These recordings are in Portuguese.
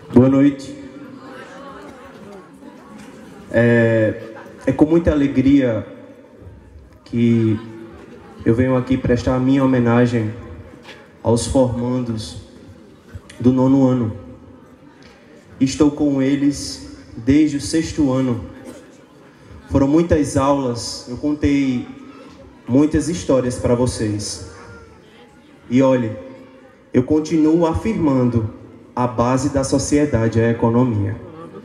Boa noite. É com muita alegria que eu venho aqui prestar a minha homenagem aos formandos do 9º ano. Estou com eles desde o 6º ano. Foram muitas aulas, eu contei muitas histórias para vocês. E olhe, eu continuo afirmando: a base da sociedade é a economia.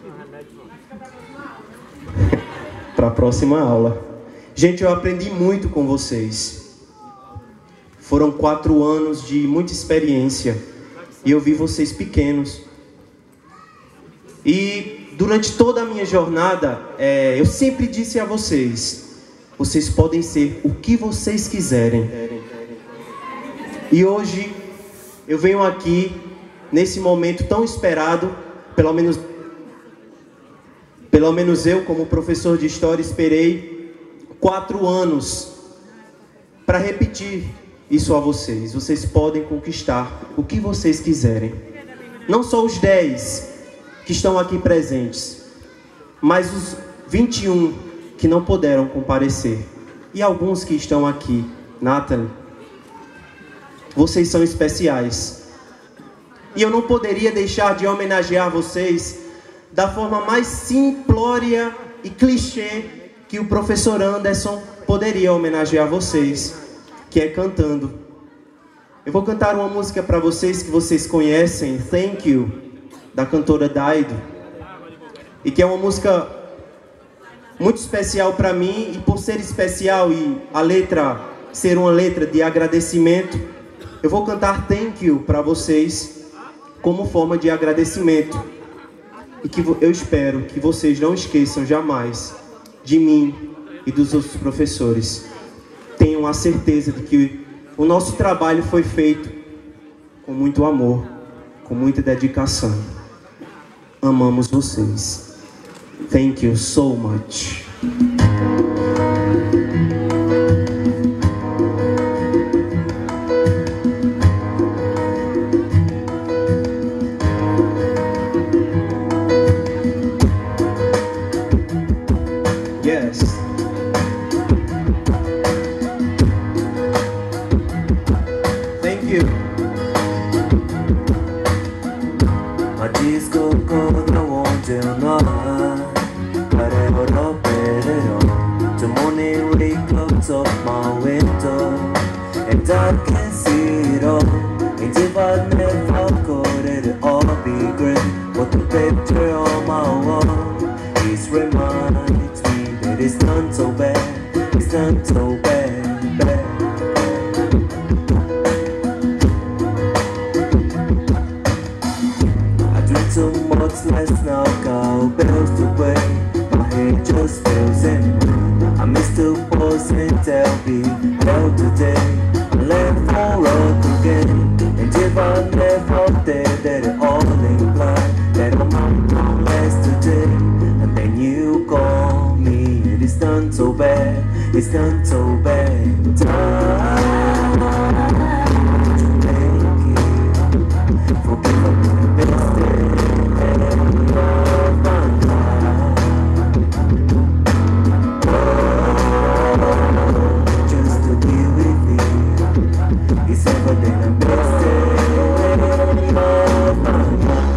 Para a próxima aula. Gente, eu aprendi muito com vocês. Foram 4 anos de muita experiência. E eu vi vocês pequenos. E durante toda a minha jornada, eu sempre disse a vocês: vocês podem ser o que vocês quiserem. E hoje eu venho aqui, nesse momento tão esperado, pelo menos eu, como professor de História, esperei 4 anos para repetir isso a vocês. Vocês podem conquistar o que vocês quiserem. Não só os 10 que estão aqui presentes, mas os 21 que não puderam comparecer. E alguns que estão aqui. Nathalie, vocês são especiais. E eu não poderia deixar de homenagear vocês da forma mais simplória e clichê que o professor Anderson poderia homenagear vocês, que é cantando. Eu vou cantar uma música para vocês que vocês conhecem, Thank You, da cantora Daido, e que é uma música muito especial para mim, e por ser especial e a letra ser uma letra de agradecimento, eu vou cantar Thank You para vocês como forma de agradecimento. E que eu espero que vocês não esqueçam jamais de mim e dos outros professores. Tenham a certeza de que o nosso trabalho foi feito com muito amor, com muita dedicação. Amamos vocês. Thank you so much. Yes. Thank you. My disco code no one till nine. Parero perero. The morning wake up of my window, and I can see it all. And if I never got it, it'll all be great. But the picture on my wall is reminds me that it's not so bad. It's not so bad, bad. Too much less now, cowbells away. My head just feels empty. I miss the boys and LB hell today. I left for road again. And if I never there, that it all implied that I'm not last today. And then you call me, and it's not so bad. It's not so bad. Time to make it. Forgive me the best day. Just to be with you is ever than a best day of my life.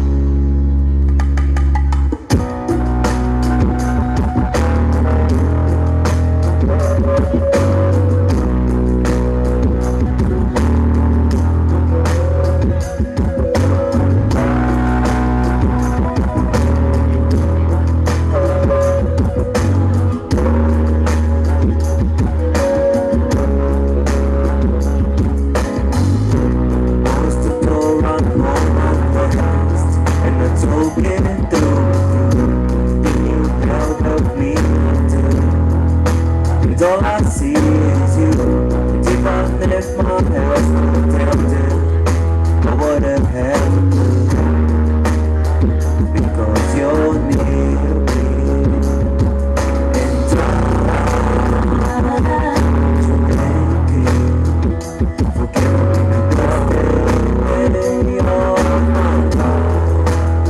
All I see is you. And if I left my house tempted, I would have had to do. Because you're near me. And to make it. Forgive me the best day of my life.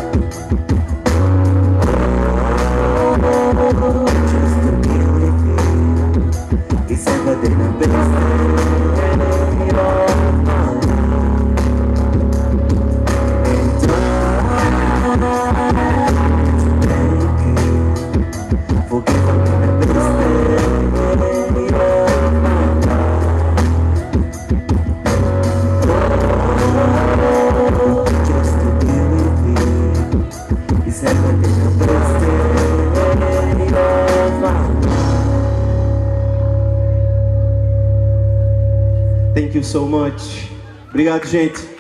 Thank you so much. Obrigado, gente.